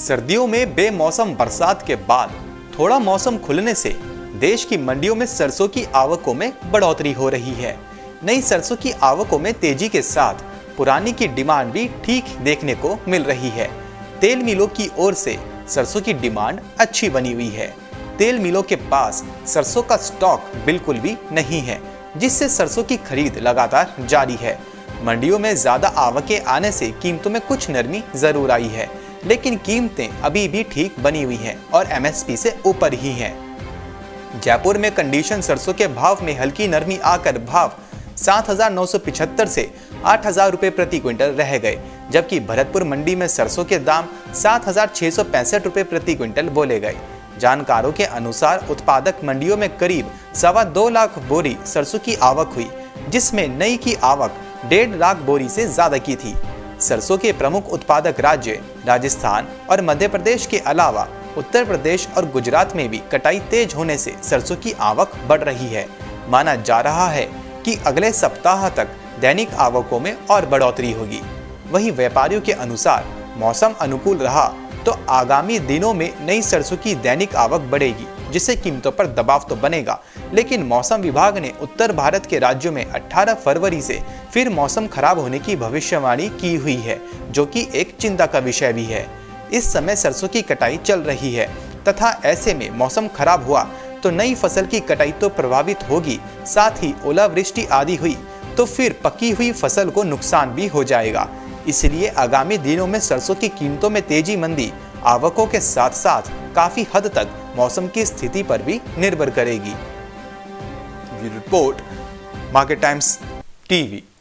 सर्दियों में बेमौसम बरसात के बाद थोड़ा मौसम खुलने से देश की मंडियों में सरसों की आवकों में बढ़ोतरी हो रही है। नई सरसों की आवकों में तेजी के साथ पुरानी की डिमांड भी ठीक देखने को मिल रही है। तेल मिलों की ओर से सरसों की डिमांड अच्छी बनी हुई है। तेल मिलों के पास सरसों का स्टॉक बिल्कुल भी नहीं है, जिससे सरसों की खरीद लगातार जारी है। मंडियों में ज्यादा आवकें आने से कीमतों में कुछ नरमी जरूर आई है, लेकिन कीमतें अभी भी ठीक बनी हुई हैं और एमएसपी से ऊपर ही हैं। जयपुर में कंडीशन सरसों के भाव में हल्की नरमी आकर भाव 7,975 से 8,000 रुपए प्रति क्विंटल रह गए, जबकि भरतपुर मंडी में सरसों के दाम 7,665 रुपए प्रति क्विंटल बोले गए। जानकारों के अनुसार उत्पादक मंडियों में करीब 2.25 लाख बोरी सरसों की आवक हुई, जिसमें नई की आवक 1.5 लाख बोरी से ज्यादा की थी। सरसों के प्रमुख उत्पादक राज्य राजस्थान और मध्य प्रदेश के अलावा उत्तर प्रदेश और गुजरात में भी कटाई तेज होने से सरसों की आवक बढ़ रही है। माना जा रहा है कि अगले सप्ताह तक दैनिक आवकों में और बढ़ोतरी होगी। वहीं व्यापारियों के अनुसार मौसम अनुकूल रहा तो आगामी दिनों में नई सरसों की दैनिक आवक बढ़ेगी, जिससे कीमतों पर दबाव तो बनेगा, लेकिन मौसम विभाग ने उत्तर भारत के राज्यों में 18 फरवरी से फिर मौसम खराब होने की भविष्यवाणी की हुई है, जो कि एक चिंता का विषय भी है। इस समय सरसों की कटाई चल रही है तथा ऐसे में मौसम खराब हुआ तो नई फसल की कटाई तो प्रभावित होगी, साथ ही ओलावृष्टि आदि हुई तो फिर पकी हुई फसल को नुकसान भी हो जाएगा। इसलिए आगामी दिनों में सरसों की कीमतों में तेजी मंदी आवकों के साथ साथ काफी हद तक मौसम की स्थिति पर भी निर्भर करेगी। Report Market Times TV.